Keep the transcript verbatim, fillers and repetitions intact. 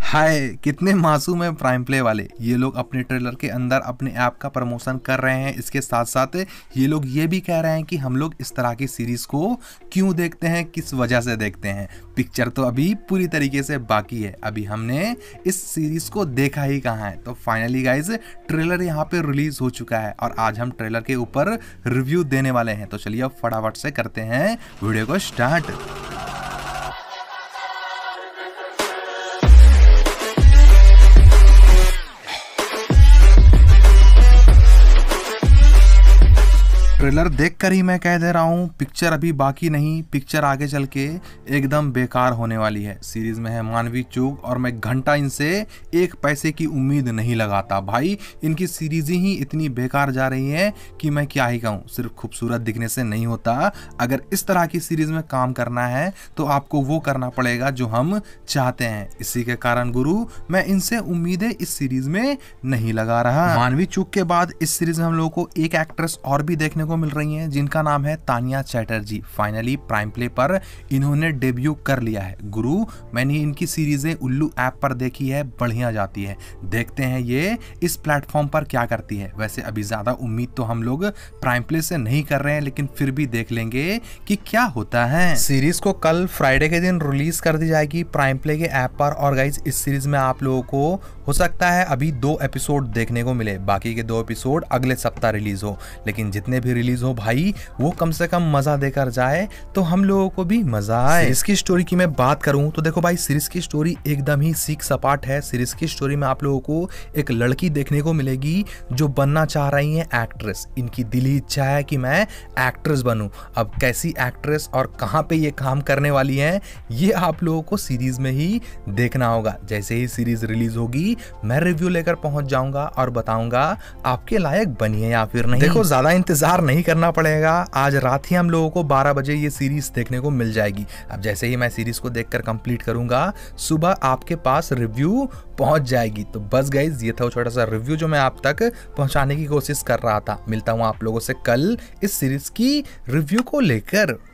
हाय, कितने मासूम है प्राइम प्ले वाले। ये लोग अपने ट्रेलर के अंदर अपने ऐप का प्रमोशन कर रहे हैं। इसके साथ साथ ये लोग ये भी कह रहे हैं कि हम लोग इस तरह की सीरीज को क्यों देखते हैं, किस वजह से देखते हैं। पिक्चर तो अभी पूरी तरीके से बाकी है, अभी हमने इस सीरीज को देखा ही कहाँ है। तो फाइनली गाइज ट्रेलर यहाँ पे रिलीज हो चुका है और आज हम ट्रेलर के ऊपर रिव्यू देने वाले हैं। तो चलिए अब फटाफट से करते हैं वीडियो को स्टार्ट। ट्रेलर देखकर ही मैं कह दे रहा हूँ, पिक्चर अभी बाकी नहीं, पिक्चर आगे चल के एकदम बेकार होने वाली है। सीरीज में है मानवी चूग और मैं घंटा इनसे एक पैसे की उम्मीद नहीं लगाता। भाई इनकी सीरीज ही इतनी बेकार जा रही है कि मैं क्या ही कहूँ। सिर्फ खूबसूरत दिखने से नहीं होता, अगर इस तरह की सीरीज में काम करना है तो आपको वो करना पड़ेगा जो हम चाहते हैं। इसी के कारण गुरु मैं इनसे उम्मीदें इस सीरीज में नहीं लगा रहा। मानवी चूग के बाद इस सीरीज में हम लोगों को एक एक्ट्रेस और भी देखने को मिल रही हैं जिनका नाम है Tania Chatterjee. Finally Prime Play पर इन्होंने डेब्यू कर लिया है। गुरु मैंने इनकी सीरीजें उल्लू ऐप पर देखी है, बढ़िया जाती है। देखते हैं ये इस प्लेटफॉर्म पर क्या करती है। वैसे अभी ज्यादा उम्मीद तो हम लोग प्राइम प्ले से नहीं कर रहे हैं, लेकिन फिर भी देख लेंगे कि क्या होता है। सीरीज को कल फ्राइडे के दिन रिलीज कर दी जाएगी प्राइम प्ले के ऐप पर। और गाइज इस सीरीज में आप लोगों को हो सकता है अभी दो एपिसोड देखने को मिले, बाकी के दो एपिसोड अगले सप्ताह रिलीज हो। लेकिन जितने भी रिलीज हो भाई वो कम से कम मजा देकर जाए तो हम लोगों को भी मजा आए। इसकी स्टोरी की मैं बात करूं तो देखो भाई, सीरीज की स्टोरी एकदम ही सीख सपाट है। सीरीज की स्टोरी में आप लोगों को एक लड़की देखने को मिलेगी जो बनना चाह रही है एक्ट्रेस। इनकी दिली इच्छा है कि मैं एक्ट्रेस बनूं। अब कैसी एक्ट्रेस और कहां पे ये काम करने वाली है ये आप लोगों को सीरीज में ही देखना होगा। जैसे ही सीरीज रिलीज होगी मैं रिव्यू लेकर पहुंच जाऊंगा और बताऊंगा आपके लायक बनी है या फिर नहीं। देखो ज्यादा इंतजार नहीं करना पड़ेगा, आज रात ही हम लोगों को बारह बजे ये सीरीज देखने को मिल जाएगी। अब जैसे ही मैं सीरीज को देखकर कंप्लीट करूंगा सुबह आपके पास रिव्यू पहुंच जाएगी। तो बस गाइज ये था वो छोटा सा रिव्यू जो मैं आप तक पहुंचाने की कोशिश कर रहा था। मिलता हूं आप लोगों से कल इस सीरीज की रिव्यू को लेकर।